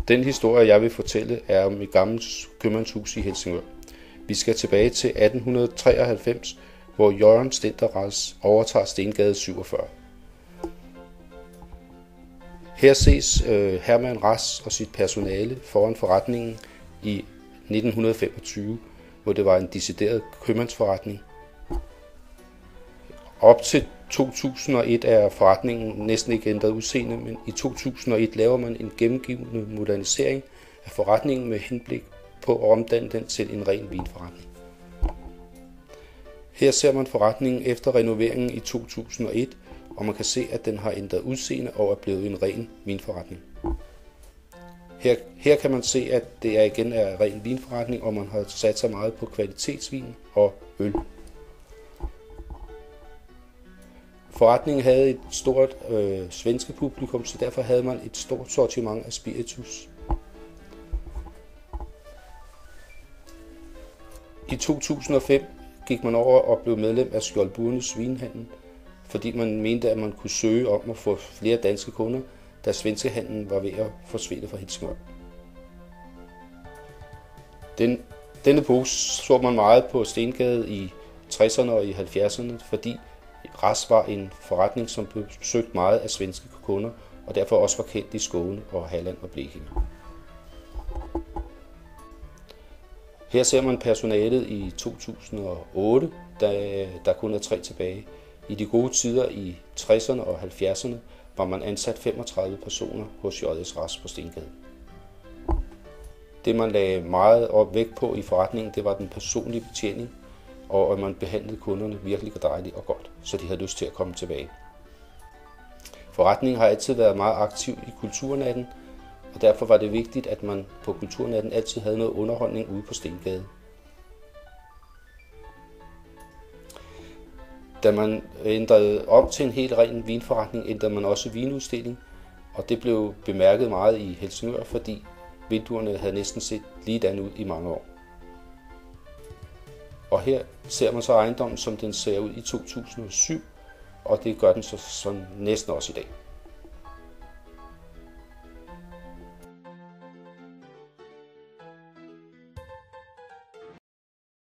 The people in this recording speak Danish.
Den historie, jeg vil fortælle, er om et gammelt købmandshus i Helsingør. Vi skal tilbage til 1893, hvor Jørgen Stender-Rads overtager Stengade 47. Her ses Herman Rads og sit personale foran forretningen i 1925, hvor det var en decideret købmandsforretning. Op til 2001 er forretningen næsten ikke ændret udseende, men i 2001 laver man en gennemgivende modernisering af forretningen med henblik på at omdanne den til en ren vinforretning. Her ser man forretningen efter renoveringen i 2001, og man kan se, at den har ændret udseende og er blevet en ren vinforretning. Her kan man se, at det igen er ren vinforretning, og man har sat sig meget på kvalitetsvin og øl. Forretningen havde et stort svenske publikum, så derfor havde man et stort sortiment af spiritus. I 2005 gik man over og blev medlem af Skjoldburnes Vinhandel, fordi man mente, at man kunne søge om at få flere danske kunder, da svenskehandlen var ved at forsvinde fra Helsingør. Denne epoke så man meget på Stengade i 60'erne og i 70'erne, fordi Rads var en forretning, som blev søgt meget af svenske kunder, og derfor også var kendt i Skåne og Halland og Blekinge. Her ser man personalet i 2008, da der kun er 3 tilbage. I de gode tider i 60'erne og 70'erne var man ansat 35 personer hos J.S. Rads på Stengade. Det man lagde meget vægt på i forretningen, det var den personlige betjening, og at man behandlede kunderne virkelig dejligt og godt, så de havde lyst til at komme tilbage. Forretningen har altid været meget aktiv i kulturnatten, og derfor var det vigtigt, at man på kulturnatten altid havde noget underholdning ude på Stengade. Da man ændrede om til en helt ren vinforretning, ændrede man også vinudstilling, og det blev bemærket meget i Helsingør, fordi vinduerne havde næsten set ligedan ud i mange år. Og her ser man så ejendommen, som den ser ud i 2007, og det gør den så næsten også i dag.